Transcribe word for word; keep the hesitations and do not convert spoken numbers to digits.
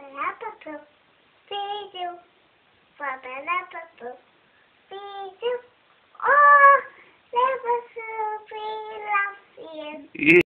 Ba-ba-da-ba-boo. Bijou. Ba-ba-da-ba-boo. Bijou. Oh, never so we love you. Yeah.